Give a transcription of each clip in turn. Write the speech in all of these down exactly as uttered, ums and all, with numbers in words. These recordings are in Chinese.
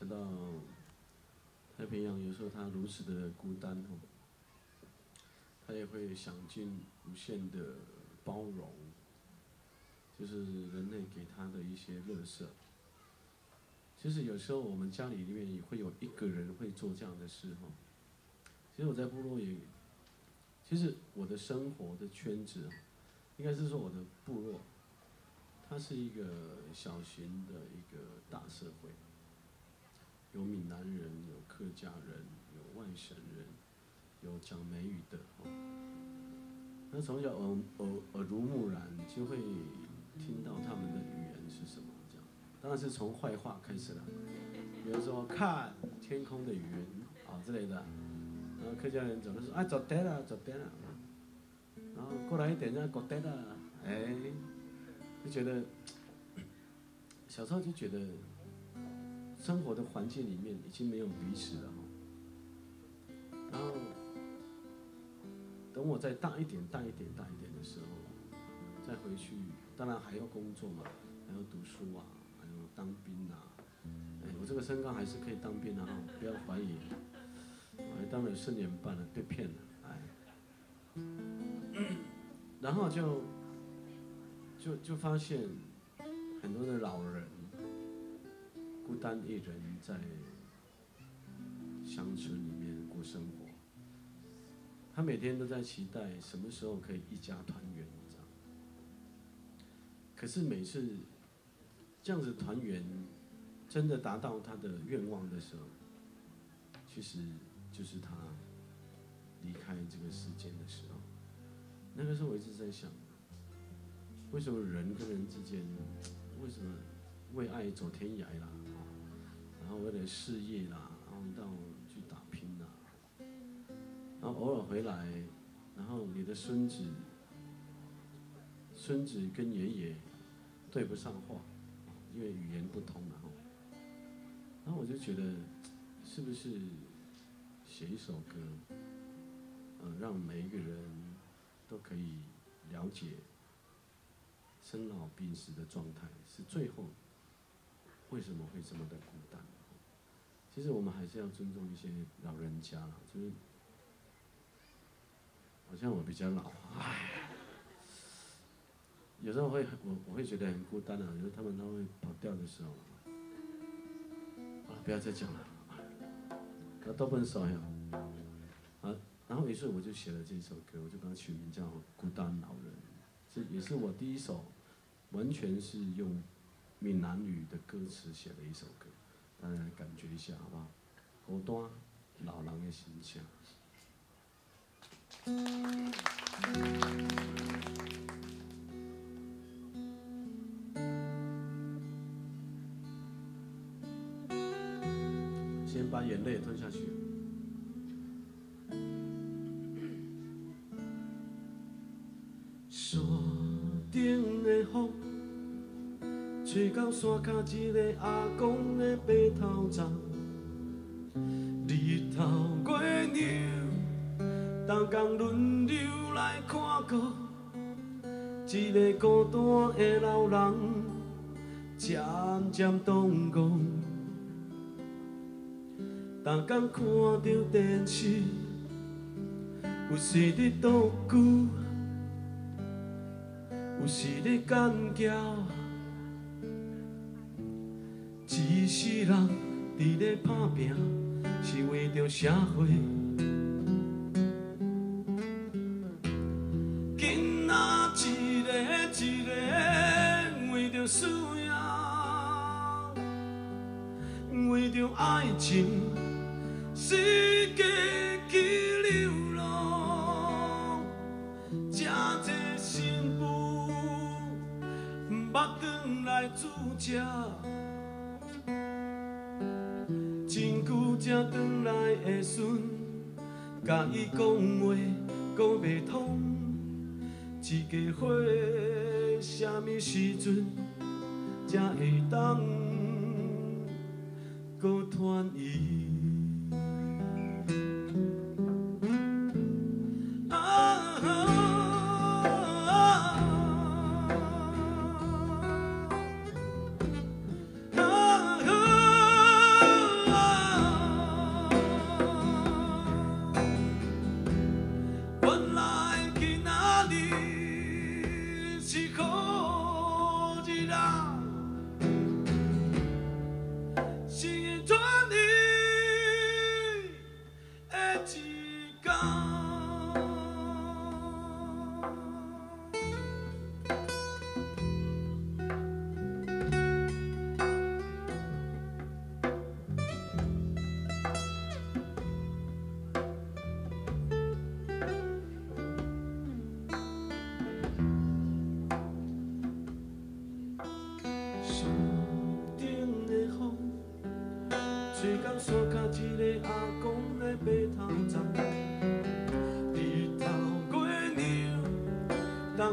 谈到太平洋，有时候它如此的孤单哦，他也会想尽无限的包容，就是人类给他的一些垃圾。其实有时候我们家里里面也会有一个人会做这样的事哈。其实我在部落也，其实我的生活的圈子，应该是说我的部落，它是一个小型的一个大社会，有闽南人，有客家人，有外省人，有讲美语的哦。那从小耳耳耳濡目染，就会听到他们的语言是什么这样。当然是从坏话开始了，比如说看天空的云啊之类的。然后客家人总是说啊走对了走对了，然后过来一点就走对了，哎，就觉得小时候就觉得生活的环境里面已经没有彼此了哈。然后等我再大一点大一点大一点的时候，再回去，当然还要工作嘛，还要读书啊，还要当兵啊。哎，我这个身高还是可以当兵的哈，不要怀疑。还当了四年半了，被骗了，哎，然后就就就发现很多的老人孤单一人在乡村里面过生活，他每天都在期待什么时候可以一家团圆，这样。可是每次这样子团圆，真的达到他的愿望的时候，其实就是他离开这个世间的时候。那个时候我一直在想，为什么人跟人之间，为什么为爱走天涯啦，然后为了事业啦，然后到去打拼啦，然后偶尔回来，然后你的孙子，孙子跟爷爷对不上话，因为语言不通嘛。然后我就觉得，是不是写一首歌，呃，让每一个人都可以了解生老病死的状态，是最后为什么会这么的孤单？其实我们还是要尊重一些老人家啦，就是好像我比较老，唉，有时候会我我会觉得很孤单啊，就是他们都会跑掉的时候，啊，不要再讲了。那都不能少呀，啊，然后于是我就写了这首歌，我就把它取名叫《孤单老人》，这也是我第一首完全是用闽南语的歌词写的一首歌，大家来感觉一下好不好？孤单老人的心情。先把眼泪吞下去。山顶的风，吹到山脚一个阿公的白头鬃，日头月亮，逐工轮流来看顾，一个孤单的老人，渐渐动戆。逐工看到电视，有时咧倒句，有时咧干叫，一世人伫咧打拼，是为着社会。囡仔一个一个为着事业，为着爱情。世界去流浪，这多幸福，毋捌转来煮食，真久才转来的孙，甲伊讲话讲袂通，一家伙什么时阵才会当搁团圆？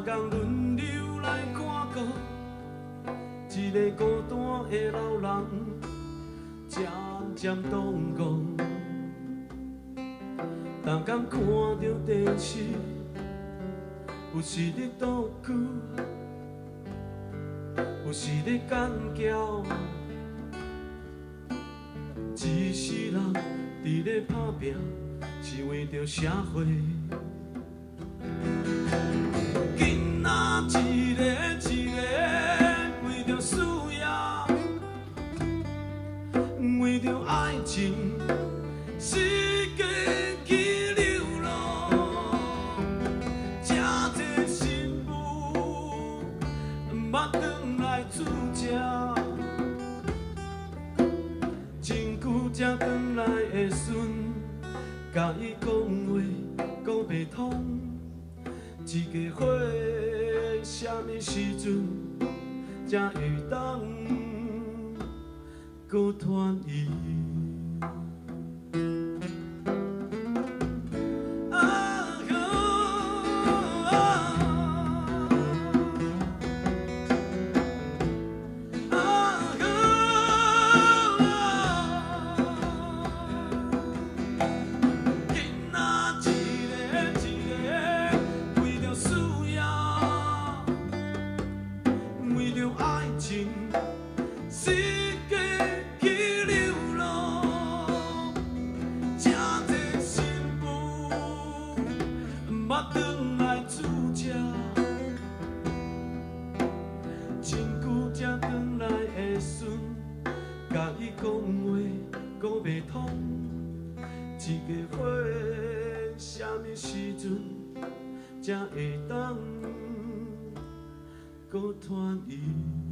工轮流来看顾，一个孤单的老人，渐渐冻戆。逐工看着电视，有时咧倒句，有时咧干叫。一世人伫咧打拼，是为着社会。囡仔一个一个为着事业，为着爱情，世界去流浪。这多媳妇，毋捌转来厝食。 真久才转来的孙，甲伊讲话讲袂通，一家伙什么时阵才会当搁团圆？才会当搁团圆。